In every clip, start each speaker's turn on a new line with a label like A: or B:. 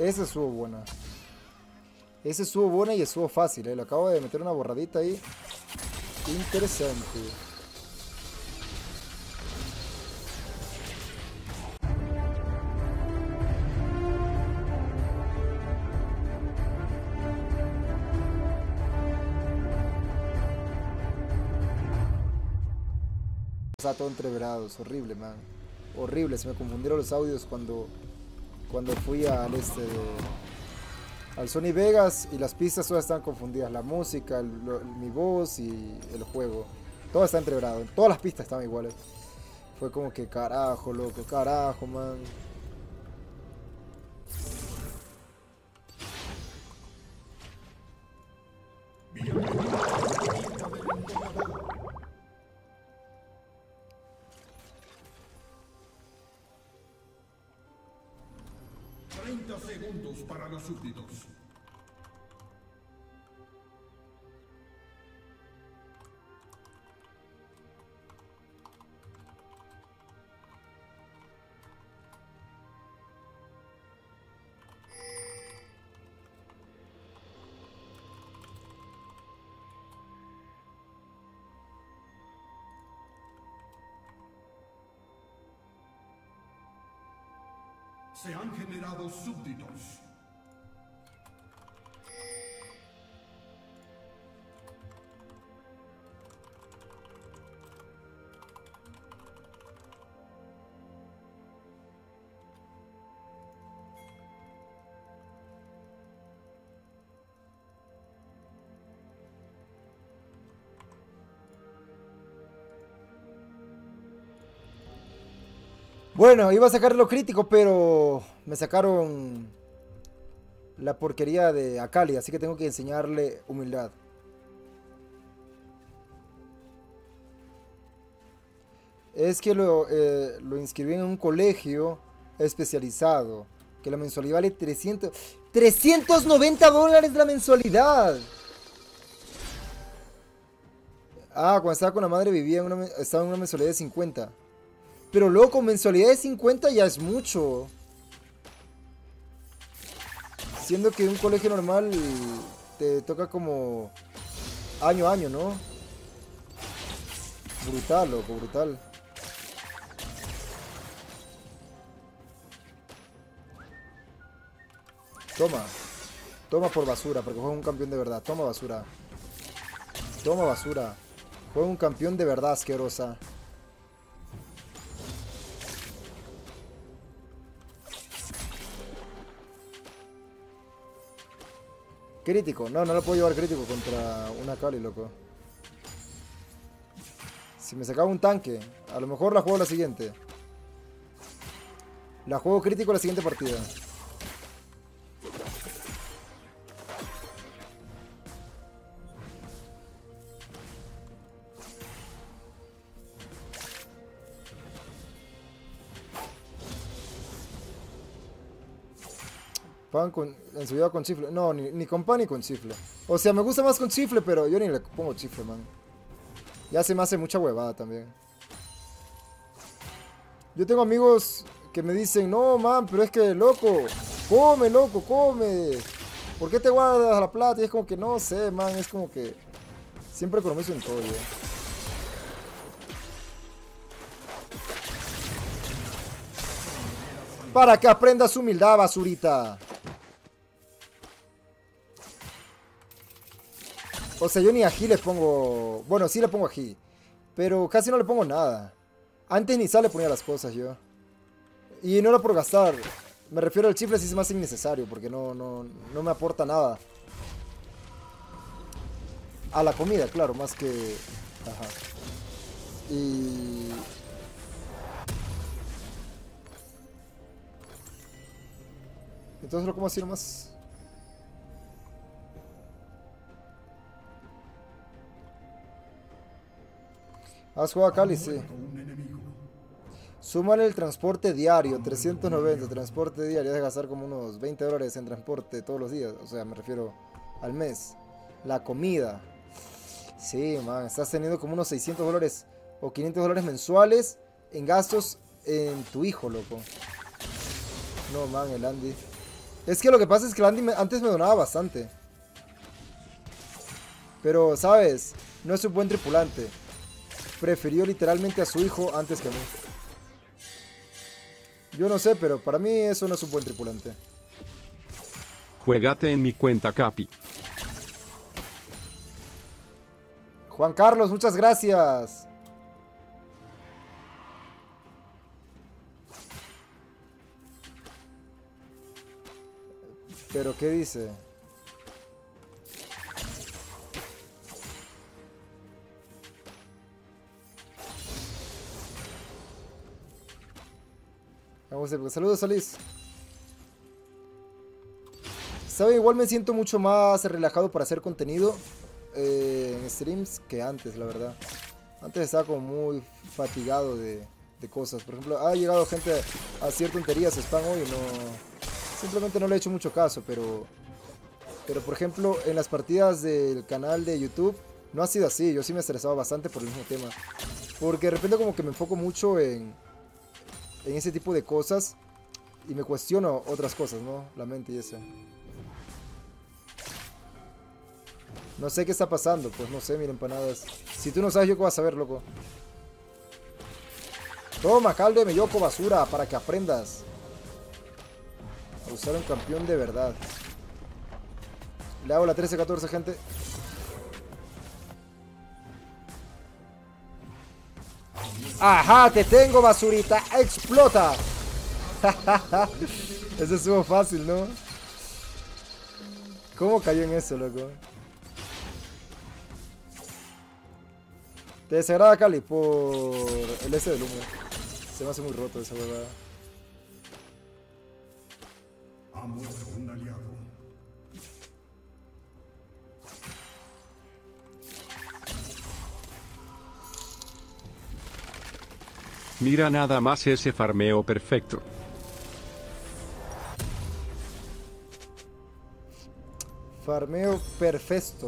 A: Esa estuvo buena. Esa estuvo buena y estuvo fácil, Le acabo de meter una borradita ahí. Interesante. Está todo entreverado, es horrible, man. Horrible, se me confundieron los audios cuando fui al al Sony Vegas y las pistas todas están confundidas. La música, mi voz y el juego. Todo está entreverado. Todas las pistas estaban iguales. Fue como que carajo, loco, carajo, man.
B: Segundos para los súbditos. Se han generado súbditos.
A: Bueno, iba a sacar lo crítico, pero me sacaron la porquería de Akali, así que tengo que enseñarle humildad. Es que lo inscribí en un colegio especializado, que la mensualidad vale $390 la mensualidad. Ah, cuando estaba con la madre estaba en una mensualidad de 50. Pero loco, mensualidad de 50 ya es mucho. Siendo que un colegio normal te toca como año a año, ¿no? Brutal, loco, brutal. Toma. Toma por basura, porque juega un campeón de verdad. Toma basura. Toma basura. Juega un campeón de verdad, asquerosa. Crítico. No, no lo puedo llevar crítico contra una Akali, loco. Si me sacaba un tanque, a lo mejor la juego la siguiente. La juego crítico la siguiente partida. Pan en su vida con chifle. No, ni con pan ni con chifle. O sea, me gusta más con chifle, pero yo ni le pongo chifle, man. Ya se me hace mucha huevada también. Yo tengo amigos que me dicen, no, man, pero es que, loco, come. ¿Por qué te guardas la plata? Y es como que, no sé, man, es como que siempre economizo en todo, yo. Para que aprendas humildad, basurita. O sea, yo ni ají le pongo... Bueno, sí le pongo ají. Pero casi no le pongo nada. Antes ni sal le ponía las cosas yo. Y no era por gastar. Me refiero al chifle si es más innecesario. Porque no me aporta nada. A la comida, claro, más que... Ajá. Y... Entonces lo como así nomás. ¿Has jugado a Cali? Sí. Súmale el transporte diario, 390, transporte diario, de gastar como unos $20 en transporte todos los días, o sea, me refiero al mes. La comida. Sí, man, estás teniendo como unos $600 o $500 mensuales en gastos en tu hijo, loco. No, man, el Andy. Es que lo que pasa es que Landy antes me donaba bastante. Pero, ¿sabes? No es un buen tripulante. Prefirió literalmente a su hijo antes que a mí. Yo no sé, pero para mí eso no es un buen tripulante.
C: Juégate en mi cuenta, Capi.
A: Juan Carlos, muchas gracias. ¿Pero qué dice? Vamos a ver, saludos, Solís. ¿Sabe? Igual me siento mucho más relajado para hacer contenido en streams que antes, la verdad. Antes estaba como muy fatigado de cosas. Por ejemplo, ha llegado gente a hacer tonterías, spam hoy y no... Simplemente no le he hecho mucho caso, pero por ejemplo, en las partidas del canal de YouTube no ha sido así. Yo sí me estresaba bastante por el mismo tema. Porque de repente como que me enfoco mucho en ese tipo de cosas y me cuestiono otras cosas, ¿no? La mente y eso. No sé qué está pasando, pues no sé, mira, empanadas. Si tú no sabes, yo qué vas a saber, loco. Toma, caldo de melloco, basura, para que aprendas a usar un campeón de verdad. Le hago la 13-14, gente. ¡Ajá! ¡Te tengo, basurita! ¡Explota! Eso estuvo fácil, ¿no? ¿Cómo cayó en eso, loco? Te desagrada, Cali, por el S del humo. Se me hace muy roto esa huevada.
B: Ha muerto un aliado.
C: Mira nada más ese farmeo perfecto.
A: Farmeo perfecto.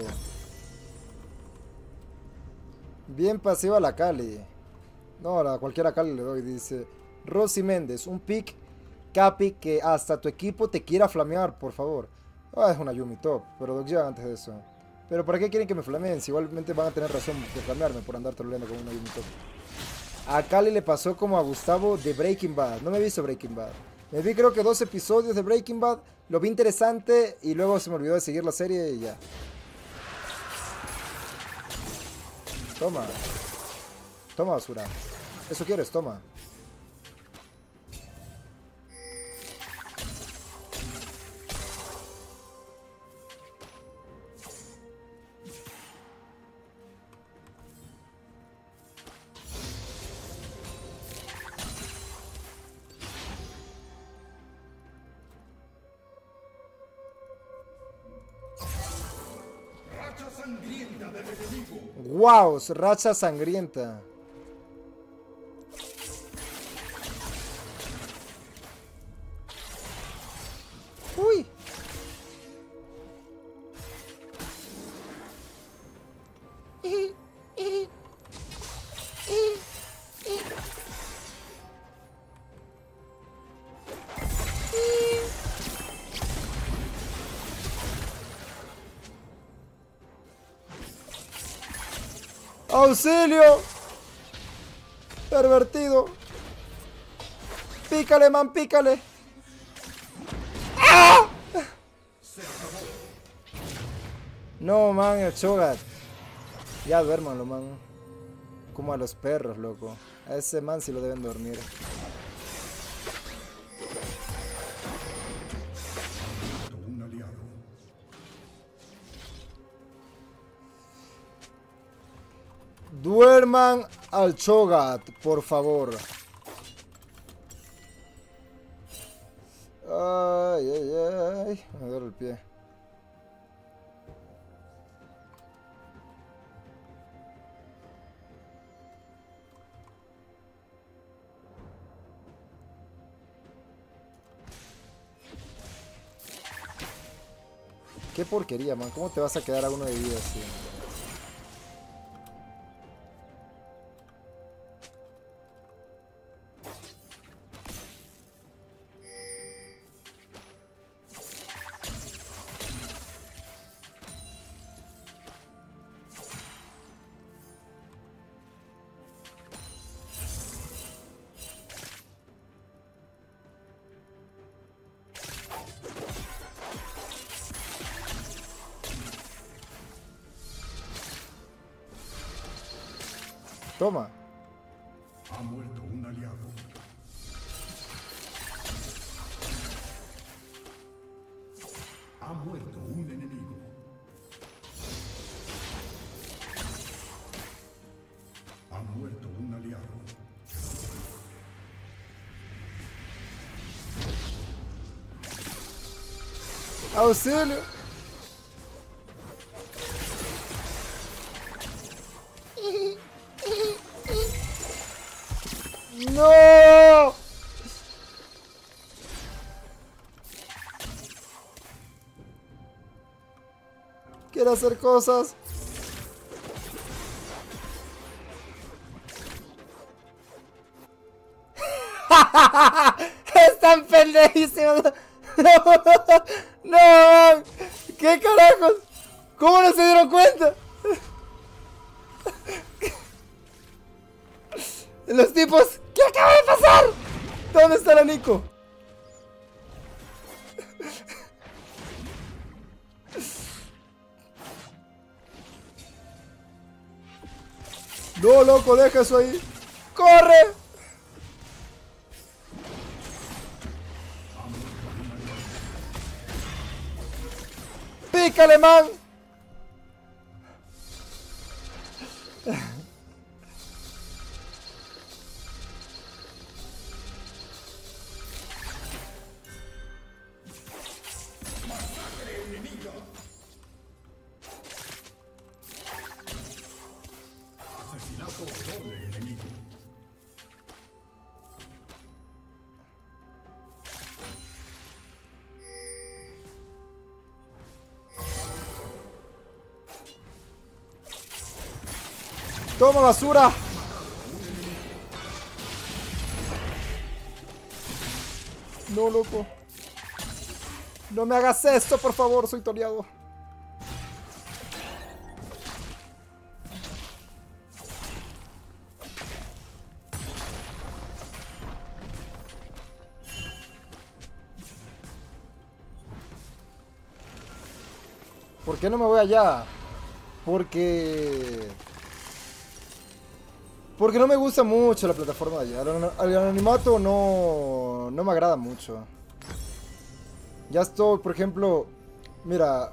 A: Bien pasiva la Cali. No, a cualquiera Cali le doy. Dice Rosy Méndez, un pick Capi que hasta tu equipo te quiera flamear, por favor. Ah, es una Yumi top, pero ya antes de eso. Pero ¿para qué quieren que me flameen? Si igualmente van a tener razón de flamearme por andar troleando con una Yumi top. A Cali le pasó como a Gustavo de Breaking Bad. No me he visto Breaking Bad. Me vi creo que 2 episodios de Breaking Bad. Lo vi interesante y luego se me olvidó de seguir la serie y ya. Toma. Toma, basura. Eso quieres, toma.
B: Racha sangrienta del enemigo.
A: ¡Wow! Racha sangrienta. ¡Uy! ¡Auxilio! Pervertido. Pícale, man, pícale. ¡Ah! No, man, el Chogat. Ya duérmanlo, man. Como a los perros, loco. A ese man sí lo deben dormir.
B: Un aliado.
A: Duerman al Chogat, por favor. Ay, ay, ay. Me duele el pie. Qué porquería, man. ¿Cómo te vas a quedar a uno de vida así? Toma.
B: Ha muerto un aliado. Ha muerto un enemigo. Ha muerto un aliado.
A: ¡Auxilio! ¡No! Quiero hacer cosas. Están pendejísimos. No, no, ¿qué carajos? ¿Cómo no se dieron cuenta? Los tipos, ¿qué acaba de pasar? ¿Dónde está la Nico? No, loco, deja eso ahí. ¡Corre! ¡Pícale, man!
B: Asesinato doble enemigo.
A: ¡Toma, basura! No, loco. No me hagas esto, por favor, soy toreado. ¿Por qué no me voy allá? Porque no me gusta mucho la plataforma de allá. El anonimato no me agrada mucho. Ya estoy, por ejemplo, mira,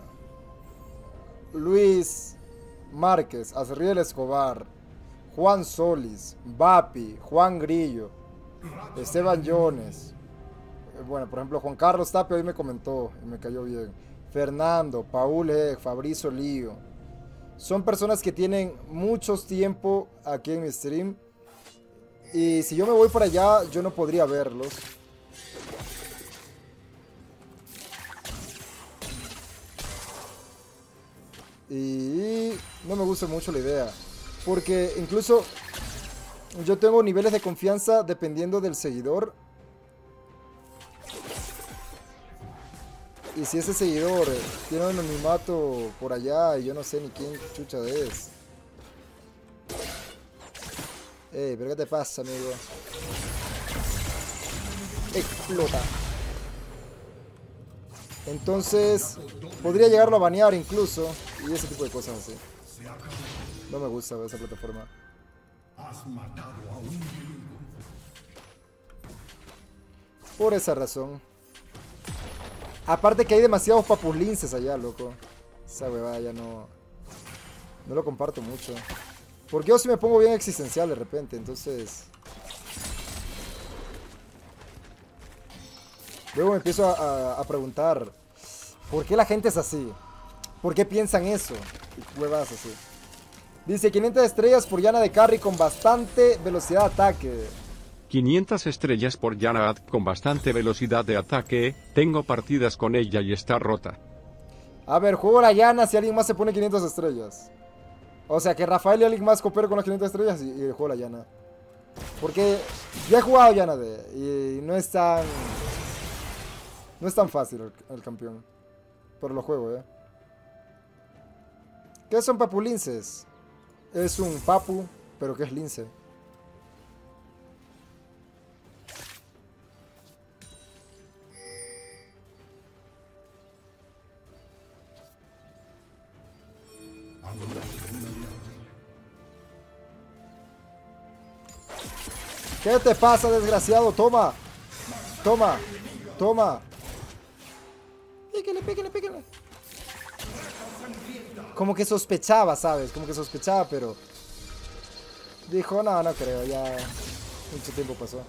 A: Luis Márquez, Azriel Escobar, Juan Solis, Vapi, Juan Grillo, Esteban Jones. Bueno, por ejemplo, Juan Carlos Tapia hoy me comentó y me cayó bien. Fernando, Paul Egg, Fabricio Lío. Son personas que tienen mucho tiempo aquí en mi stream. Y si yo me voy para allá, yo no podría verlos. Y no me gusta mucho la idea. Porque incluso yo tengo niveles de confianza dependiendo del seguidor. Y si ese seguidor tiene un anonimato por allá y yo no sé ni quién chucha es. Ey, pero ¿qué te pasa, amigo? Explota. Entonces, podría llegarlo a banear incluso. Y ese tipo de cosas así. No me gusta esa plataforma.
B: Has matado a un enemigo.
A: Por esa razón. Aparte que hay demasiados papulinces allá, loco. Esa huevada ya no lo comparto mucho. Porque yo sí me pongo bien existencial de repente, entonces... Luego me empiezo a preguntar, ¿por qué la gente es así? ¿Por qué piensan eso? Y huevadas así. Dice 500 estrellas por Yana de carry con bastante velocidad de ataque.
C: 500 estrellas por Yana con bastante velocidad de ataque. Tengo partidas con ella y está rota.
A: A ver, juego la Yana si alguien más se pone 500 estrellas. O sea, que Rafael y alguien más coopere con las 500 estrellas y juego la Yana. Porque ya he jugado Yana y no es tan... No es tan fácil el campeón. Pero lo juego, ¿Qué son papulinces? Es un papu, pero que es lince. ¿Qué te pasa, desgraciado? Toma. Toma. Toma. Píquele, píquele, píquele. Como que sospechaba, ¿sabes? Como que sospechaba, pero... Dijo, no, no creo. Ya mucho tiempo pasó.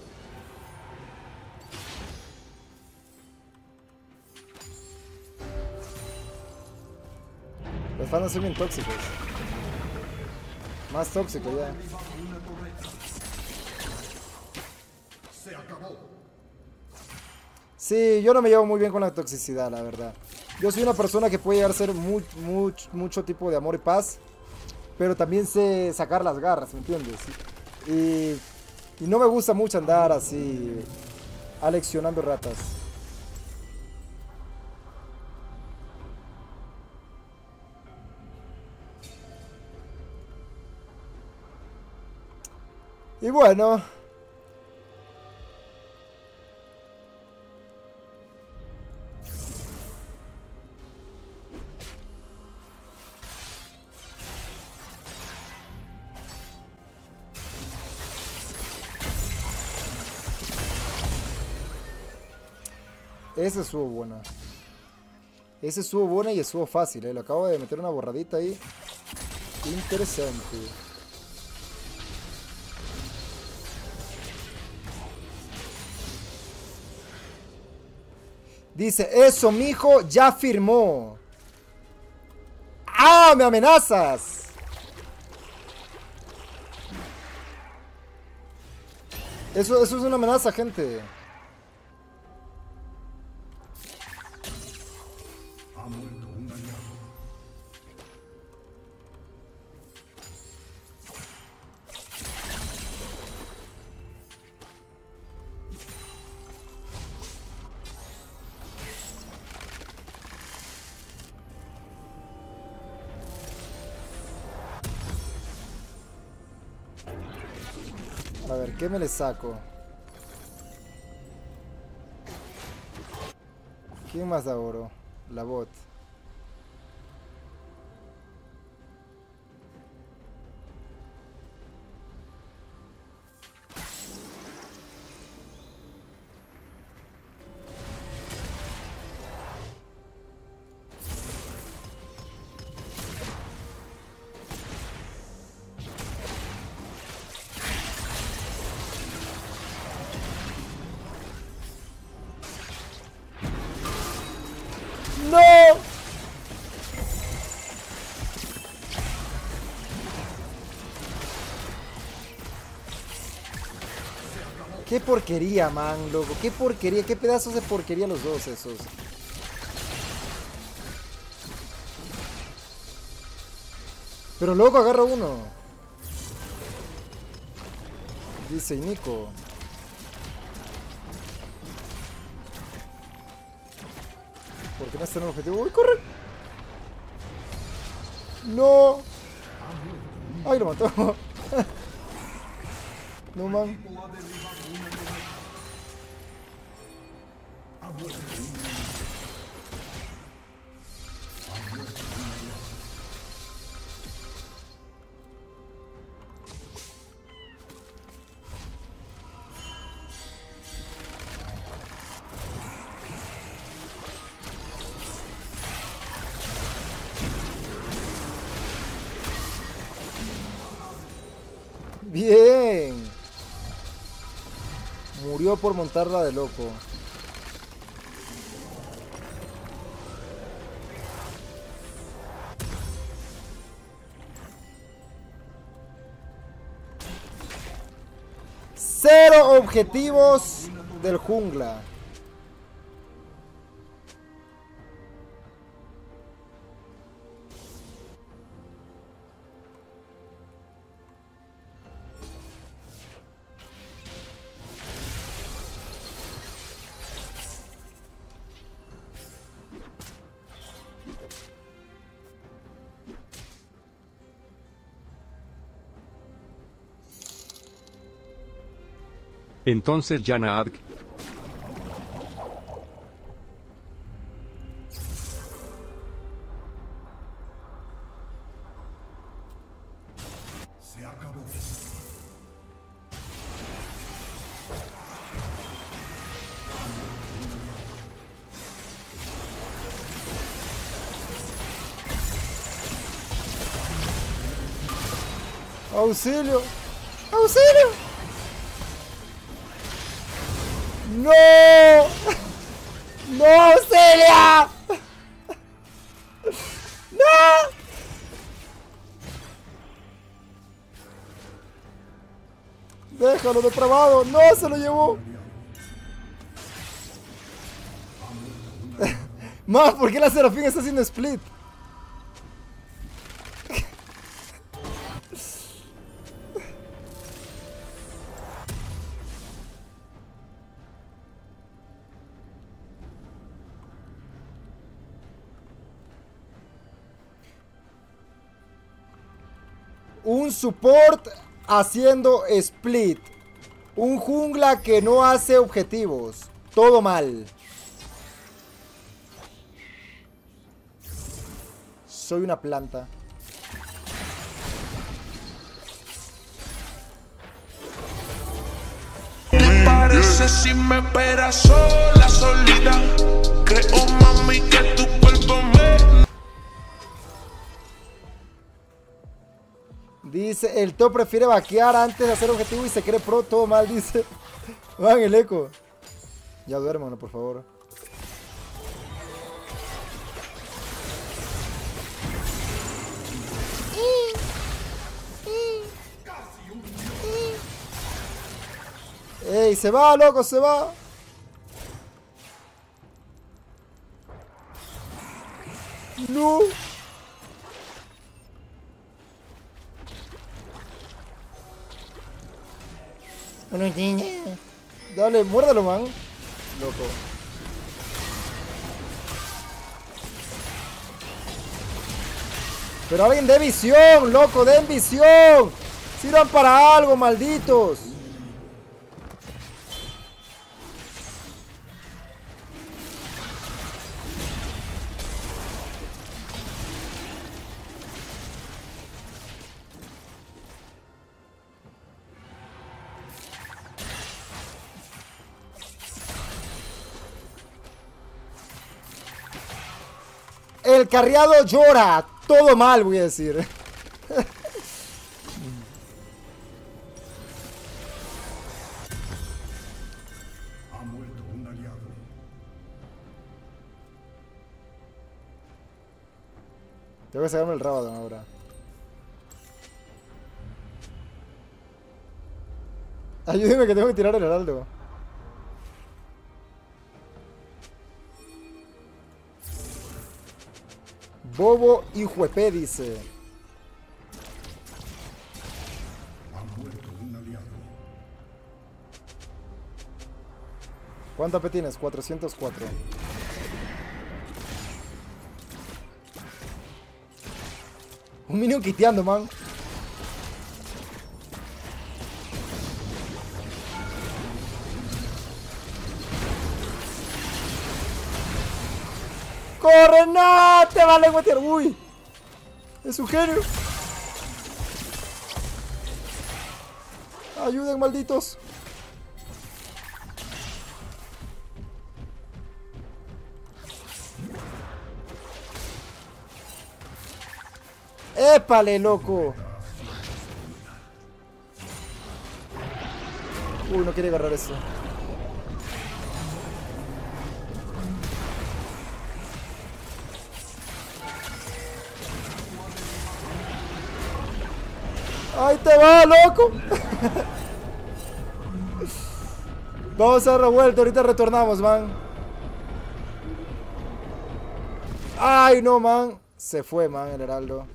A: Los fans son bien tóxicos. Más tóxico ya.
B: Se acabó.
A: Sí, yo no me llevo muy bien con la toxicidad, la verdad. Yo soy una persona que puede llegar a ser mucho tipo de amor y paz, pero también sé sacar las garras, ¿me entiendes? Y no me gusta mucho andar así, aleccionando ratas. Y bueno... Ese estuvo buena. Ese estuvo buena y estuvo fácil, Le acabo de meter una borradita ahí. Interesante. Dice, eso, mijo, ya firmó. ¡Ah, me amenazas! Eso es una amenaza, gente.
B: Ha muerto un aliado.
A: A ver, ¿qué me le saco? ¿Quién más da oro? La bot. ¡No! Qué porquería, man, loco. Qué porquería, qué pedazos de porquería los dos esos. Pero luego agarra uno. Dice Nico. ¿Por qué no está en el objetivo? ¡Uy, corre! ¡No! ¡Ay, lo mató! No, man. Bien. Murió por montarla de loco. Cero objetivos del jungla.
C: Entonces Yana Adk.
B: Se acabó.
A: ¡Auxilio! ¡Auxilio! ¡No! ¡No, Auxilia! ¡No! ¡Déjalo depravado! ¡No! ¡Se lo llevó! Más, ¿por qué la Serafín está haciendo split? Un support haciendo split. Un jungla que no hace objetivos. Todo mal. Soy una planta.
D: ¿Te parece si me esperas sola, solita? Creo, mami, que tu cuerpo me...
A: Dice, el top prefiere vaquear antes de hacer objetivo y se cree pro, todo mal, dice. Van el eco. Ya duérmano, por favor. ¡Ey! ¡Se va, loco! ¡Se va! ¡No! Dale, muérdalo, man. Loco. Pero alguien dé visión, loco, den visión. Sirvan para algo, malditos. El carriado llora. Todo mal, voy a decir.
B: Ha muerto un aliado.
A: Tengo que sacarme el Rabadon ahora. Ayúdeme que tengo que tirar el heraldo. Bobo y Juepé dice.
B: Ha muerto un aliado.
A: ¿Cuánto AP tienes? 404. Un minion quiteando, man. ¡Corre! ¡No! ¡Te vale, guatear! ¡Uy! ¡Es un genio! ¡Ayuden, malditos! ¡Épale, loco! Uy, no quiere agarrar eso. ¡Ahí te va, loco! Vamos a dar la vuelta, ahorita retornamos, man. ¡Ay, no, man! Se fue, man, el heraldo.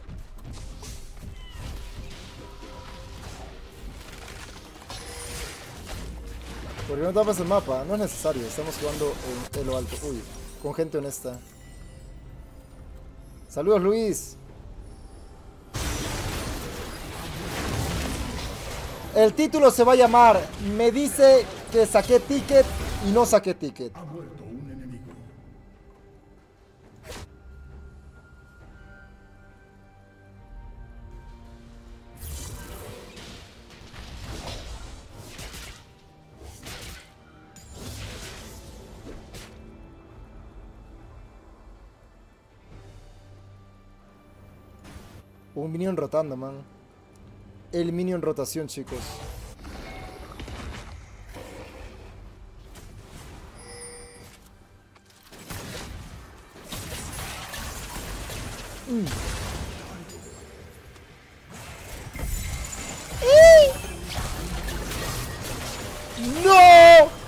A: ¿Por qué no tapas el mapa? No es necesario, estamos jugando en lo alto. Uy, con gente honesta. Saludos, Luis. El título se va a llamar Me dice que saqué ticket y no saqué ticket.
B: Ha muerto un enemigo.
A: Un minion rotando, man. el minion rotación, chicos. ¡No!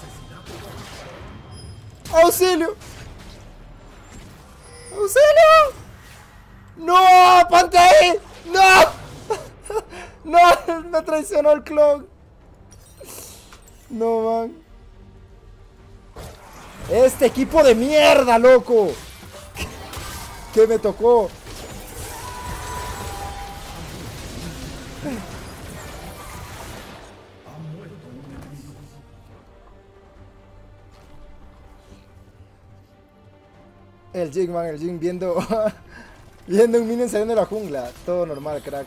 A: ¡Auxilio! ¡Auxilio! ¡No! ¡Ponte ahí! ¡No! ¡No! Me traicionó el clon. No, man. Este equipo de mierda, loco. ¿Qué me tocó? El Jing, man, el Jing viendo viendo un minion saliendo de la jungla. Todo normal, crack.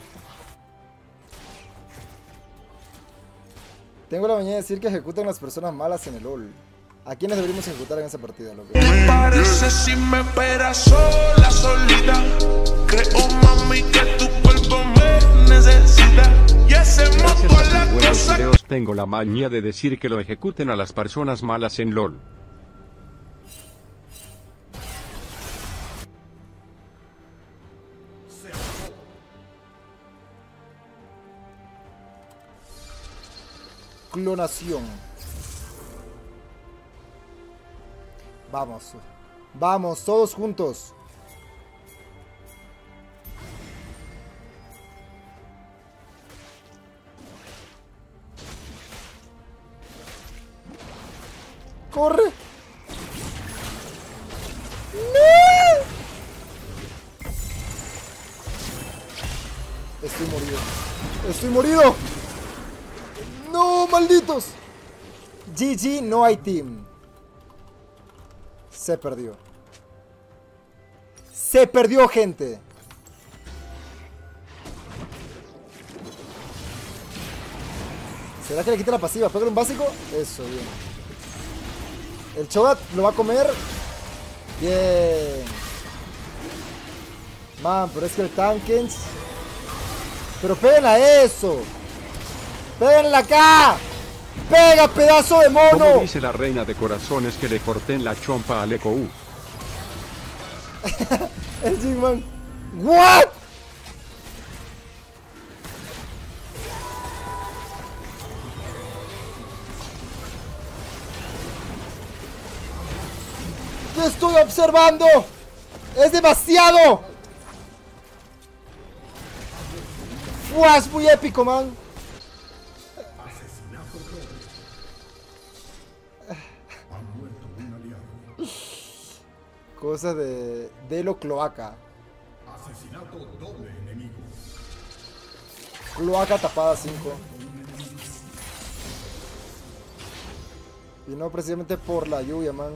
A: Tengo la mañana de decir que ejecutan las personas malas en el LoL. ¿A quiénes deberíamos ejecutar en esa partida, loco?
D: ¿Qué parece si me esperas sola, solita? Creo, mami, que tu cuerpo me necesita. Y hacemos
C: Gracias
D: todas
C: a
D: las
C: tus buenos
D: cosas.
C: videos tengo la maña de decir que lo ejecuten a las personas malas en LoL.
A: Clonación. Vamos. Vamos, todos juntos. ¡Corre! ¡No! Estoy morido. ¡Estoy morido! ¡No, malditos! GG, no hay team. Se perdió. Se perdió, gente. ¿Será que le quita la pasiva? ¿Pégale un básico? Eso, bien. El Cho'Gath lo va a comer. Bien. Man, pero es que el Tankens. Pero péguen a eso. ¡Péguenla acá! ¡Pega, pedazo de mono!
C: Como dice la reina de corazones que le corté en la chompa al Eco U.
A: El Jingman. ¿What? ¿Qué estoy observando? ¡Es demasiado! ¡Fua! Es muy épico, man.
B: Ha muerto un aliado.
A: Cosas de lo cloaca.
B: Asesinato doble enemigo.
A: Cloaca tapada 5. Y no precisamente por la lluvia, man.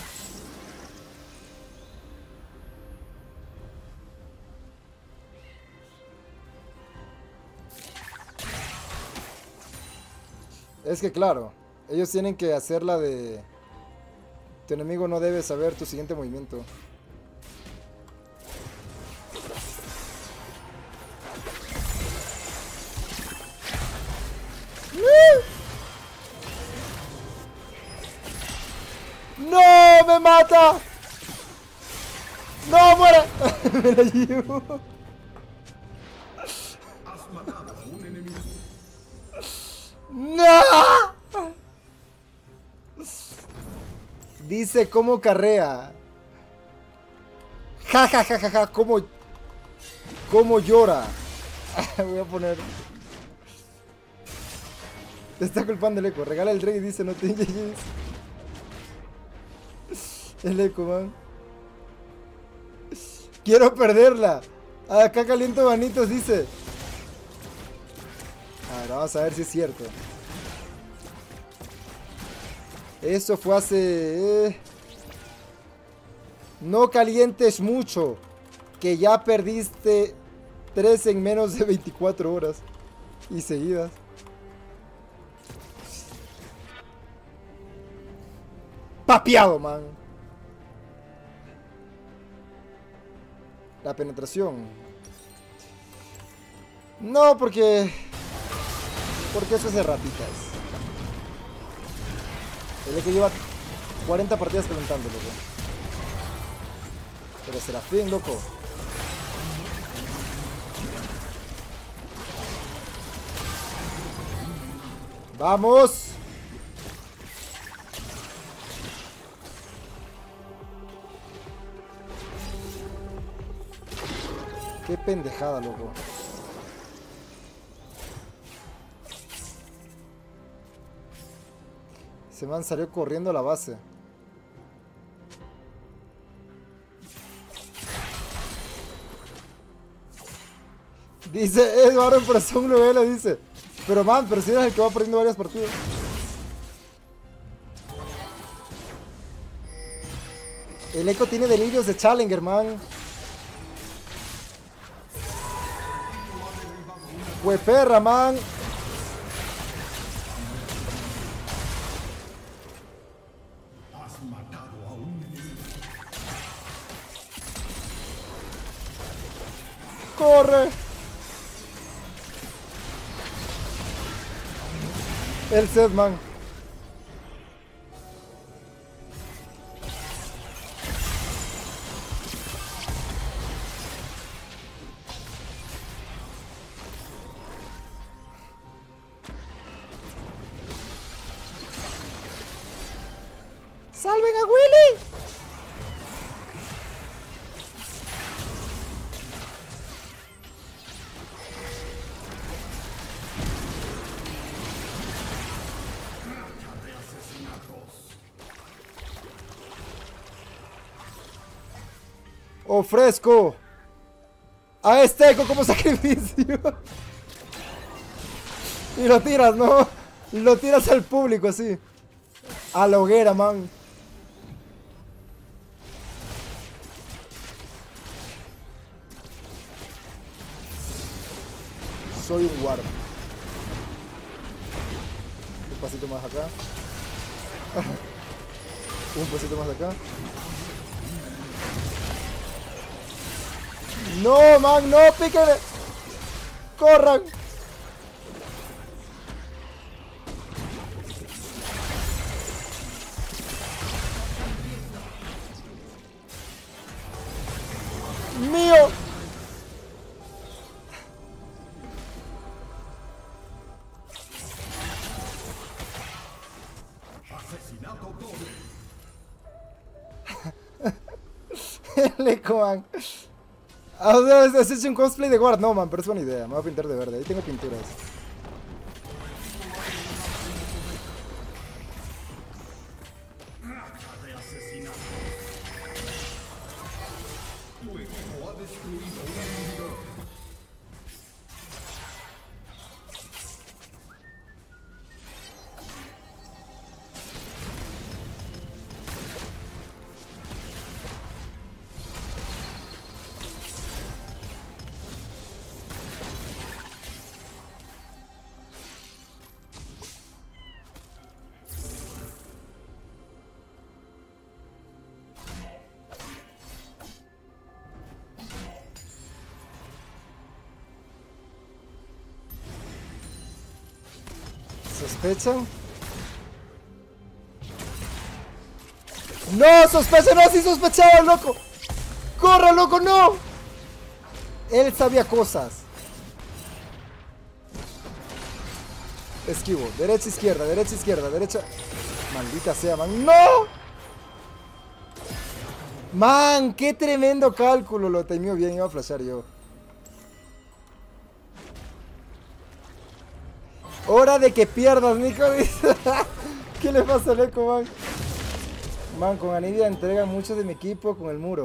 A: Es que claro, ellos tienen que hacer la de... Tu enemigo no debe saber tu siguiente movimiento. ¡No! ¡Me mata! ¡No, muera! Me la llevo.
B: Has matado a un enemigo.
A: ¡No! Dice cómo carrea. Ja, ja, ja, ja, ja. Cómo llora. Voy a poner. Te está culpando el eco. Regala el rey y dice no te hinches. El eco, man. Quiero perderla. Acá caliento manitos, dice. A ver, vamos a ver si es cierto. Eso fue hace... No calientes mucho. Que ya perdiste 3 en menos de 24 horas. Y seguidas. Papeado, man. La penetración. No, porque eso es de ratitas. El que lleva 40 partidas calentando, loco. Pero Serafín, loco. ¡Vamos! Qué pendejada, loco. Ese man salió corriendo a la base. Dice Eduardo en Corazón Novela, dice. Pero man, pero si eres el que va perdiendo varias partidas. El Eco tiene delirios de Challenger, man. Hue perra, man.
B: Has matado a un enemigo.
A: Corre. El set, man. ¡Salven a Willy! Ofrezco a este Eco como sacrificio. Y lo tiras, ¿no? Lo tiras al público así. A la hoguera, man. Soy un guarda. Un pasito más acá. Un pasito más acá. No, man, no, píquenle. Corran. Mío.
B: Asesinato doble.
A: El Eco, man. Ah, o sea, ¿has hecho un cosplay de guard? No, man, pero es buena idea. Me voy a pintar de verde. Ahí tengo pinturas.
B: Racha de asesinato. Tu equipo ha destruido un inhibidor.
A: ¿Sospechan? ¡No! ¡Sospecha! ¡No! ¡Sí sospechaba, loco! ¡Corra, loco! ¡No! Él sabía cosas. Esquivo. Derecha, izquierda, derecha, izquierda, derecha. Maldita sea, man. ¡No! Man, qué tremendo cálculo. Lo temió bien. Iba a flashear yo. Hora de que pierdas, Nico. ¿Qué le pasa al Eco, man? Man, con Anidia entregan muchos de mi equipo con el muro.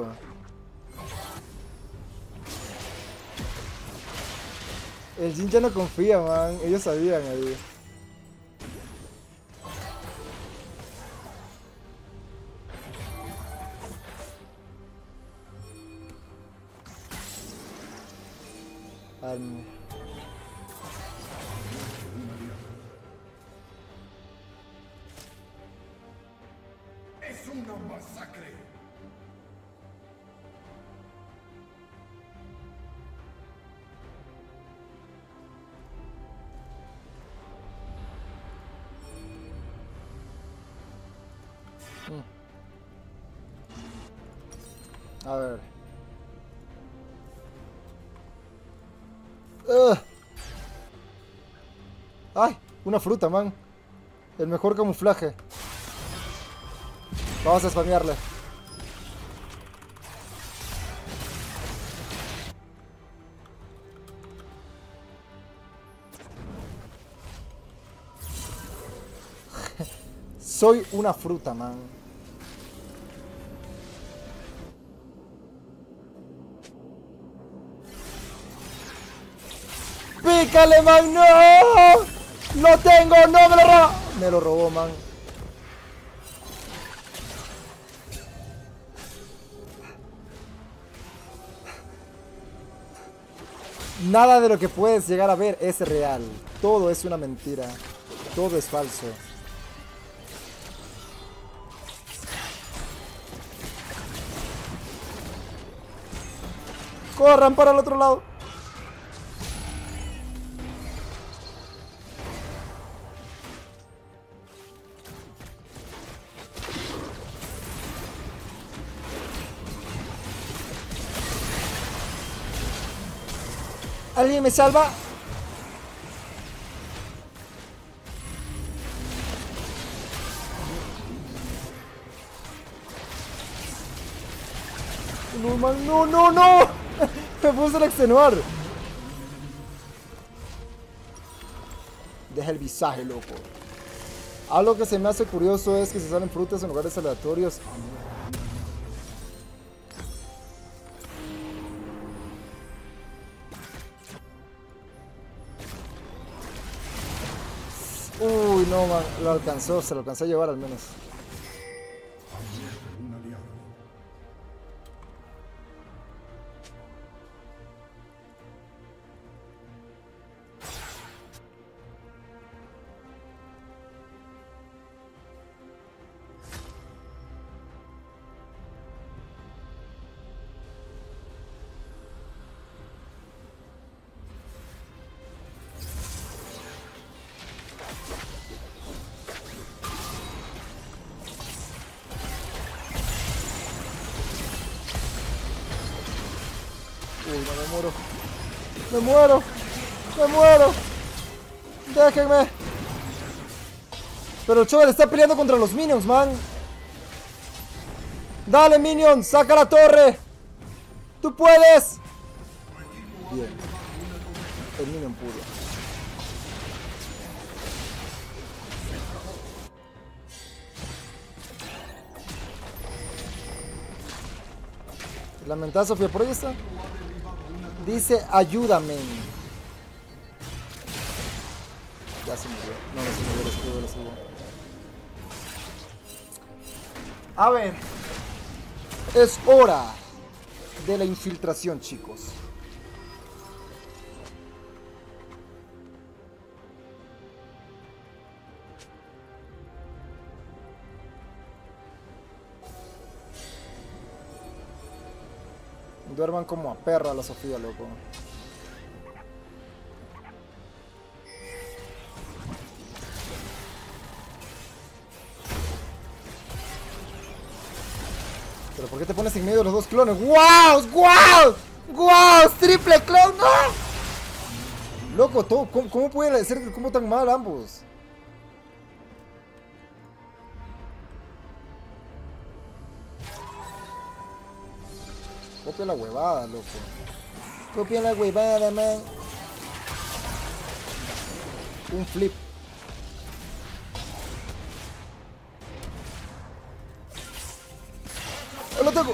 A: El Jin ya no confía, man. Ellos sabían ahí.
B: Es una masacre.
A: A ver. ¡Ay! Una fruta, man. El mejor camuflaje. Vamos a spamearle. Soy una fruta, man. ¡Pícale, man! ¡No! ¡Lo tengo! ¡No! ¡Me lo robó! Me lo robó, man. Nada de lo que puedes llegar a ver es real. Todo es una mentira. Todo es falso. ¡Corran para el otro lado! ¿Alguien me salva? No, man, no, no, no. Me puse a extenuar. Deja el visaje, loco. Algo que se me hace curioso es que se salen frutas en lugares aleatorios. Uy, no, man, lo alcanzó, se lo alcanzó a llevar al menos.
B: Un aliado.
A: Uy, no, me muero. Me muero. Me muero. Déjenme. Pero el Chover está peleando contra los minions, man. Dale, minion. Saca la torre. Tú puedes. Bien. El minion pudo. Lamentada Sofía, por ahí está. Dice, ayúdame. Ya se murió. No, no se murió, lo escudo, lo escudo. A ver. Es hora de la infiltración, chicos. Duerman como a perro a la Sofía, loco. ¿Pero por qué te pones en medio de los dos clones? ¡Guau! ¡Guau! ¡Guau! ¡Triple clon! ¡No! Loco, todo, ¿cómo pueden ser el combo tan mal ambos? Copia la huevada, loco. Copia la huevada, man. Un flip. ¡Lo tengo!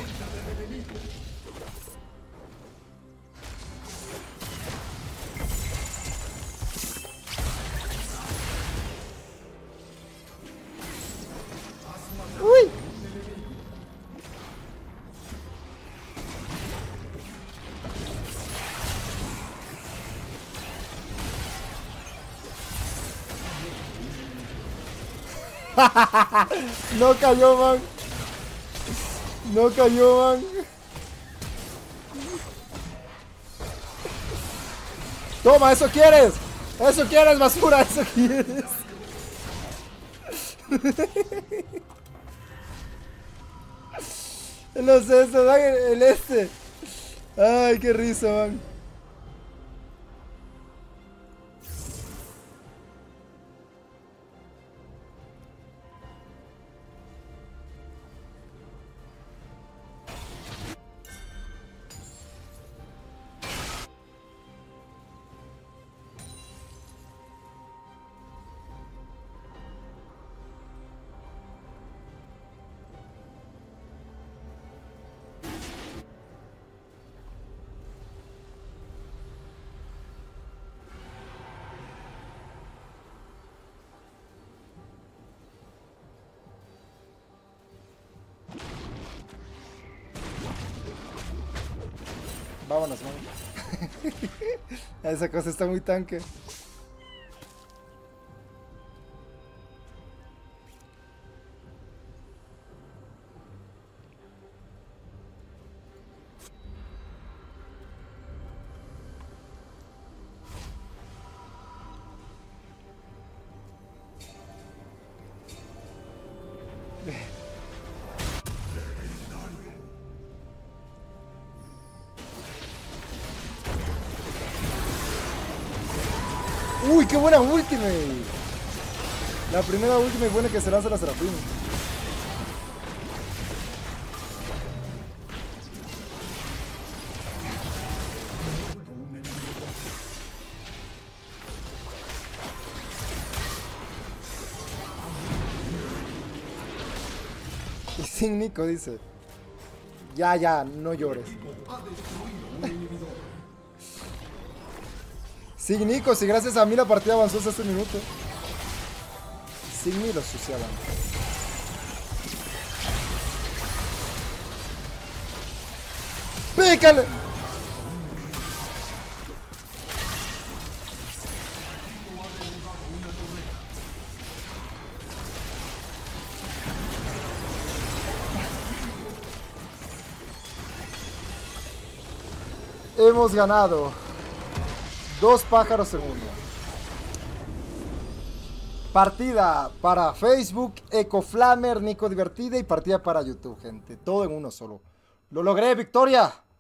A: ¡Uy! No cayó, man. No cayó, man. Toma, eso quieres. Eso quieres, basura. Eso quieres. No sé, se dan el este. Ay, qué risa, man. Vámonos, man. Esa cosa está muy tanque. Uy, qué buena ultimate. La primera ultimate buena que se lanza la Serafín. Y sin Nico dice. Ya, no llores. Sin Nico, si gracias a mí la partida avanzó hasta este minuto. Sin mí los suciaban. ¡Pícale! Hemos ganado. 2 pájaros en uno. Partida para Facebook, Ecoflamer, Nico Divertida y partida para YouTube, gente. Todo en uno solo. ¡Lo logré, victoria!